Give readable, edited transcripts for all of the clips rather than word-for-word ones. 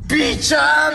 Píčan!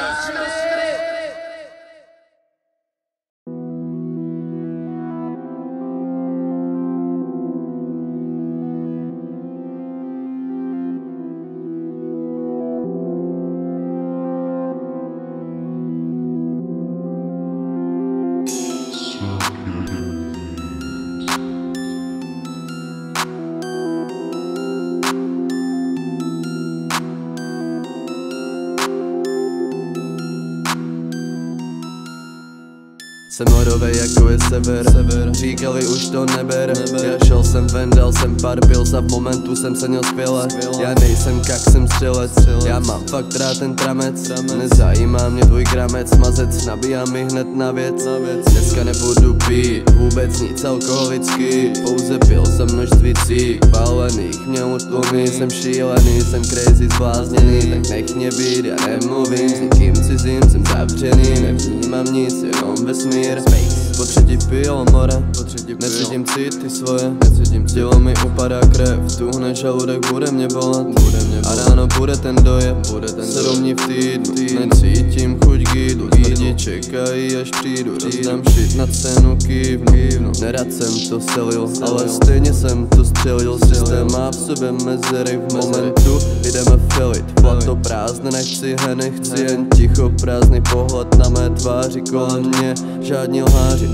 Jsem morovej jako je sever. Říkali už to neber. Já šel jsem ven, dal jsem pár pils a v momentu jsem se měl skvěle. Já nejsem kak, jsem střelec. Já mám fakt rád ten tramec. Nezajímá mě tvůj gramec. Mazec nabíjá mi hned na věc. Dneska nebudu pít vůbec nic alkoholický. Pouze pil jsem množství cík palených, mě utlumí. Jsem šílený, jsem crazy, zblázněný. Tak nech mě být, já nemluvím s nikým cizím. Jsem zavřený, nevnímám nic, jenom vesmír. Po třetí pil more, necítím city svoje. Tělo mi upadá krev, tuhne žaludek, bude mě bolet. A ráno bude ten dojem, 7 dní v týdnu. Necítím chuť k jídlu, lidi čekají až přijdu. Rozdám shit na cenu, kývnu. Nerad jsem to selil, ale stejně jsem to střelil. Systém má v sobě mezery, v momentu jdeme filit. Plato prázdne, nechci heny, chci jen ticho, prázdný pohled na mé tváři. Kolem mě žádní lháři,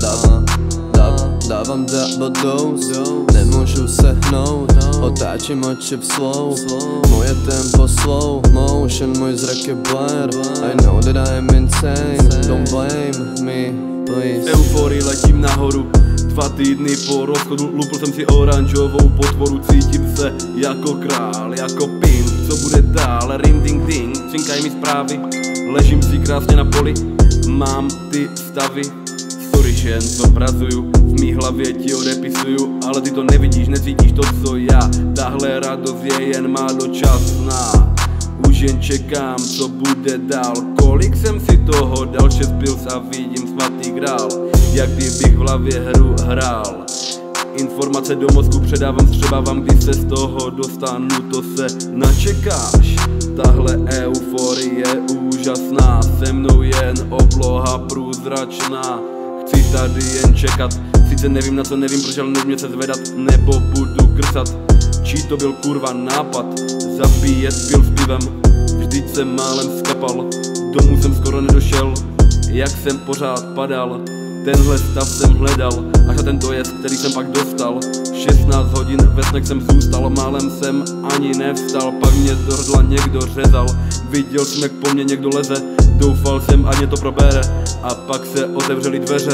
dávám double dose. Nemůžu se hnout, otáčím oči v slow. Moje tempo slow motion, můj zrak je blur. I know that I am insane, don't blame me, please. Euforii letím nahoru, 2 týdny po rozchodu. Lupl jsem si oranžovou potvoru, cítím se jako král, jako pimp. Co bude dál, ring ding ding, cinkají mi zprávy. Ležím si krásně na poli, mám ty stavy. Sorry, že jen to pracuju, v mý hlavě ti odepisuju. Ale ty to nevidíš, necítíš to, co já. Tahle radost je jen málo časná. Už jen čekám, co bude dál. Kolik jsem si toho dal, 6 pils a vidím svatý grál. Jak kdybych v hlavě hru hrál. Informace do mozku předávám, střebávám, když se z toho dostanu, to se načekáš. Tahle euforie je úžasná, se mnou jen obloha průzračná. Chci tady jen čekat, sice nevím na co, nevím proč, ale nevím se zvedat, nebo budu krsat. Čí to byl kurva nápad, zabíjet pil s pivem. Vždyť jsem málem skapal, domů jsem skoro nedošel. Jak jsem pořád padal, tenhle stav jsem hledal, až na ten dojezd, který jsem pak dostal. 16 hodin ve snech jsem zůstal, málem jsem ani nevstal. Pak mě do hrdla někdo řezal, viděl jsem jak po mně někdo leze. Doufal jsem, ať mě to probere, a pak se otevřely dveře.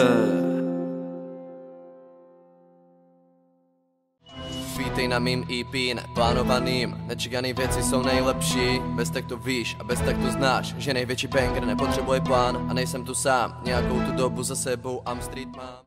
Vítej na mým EP, neplánovaným. Nečekaný věci jsou nejlepší. Bez tak to víš a bez tak to znáš, že největší banger nepotřebuje plán. A nejsem tu sám, nějakou tu dobu za sebou Am Street mám.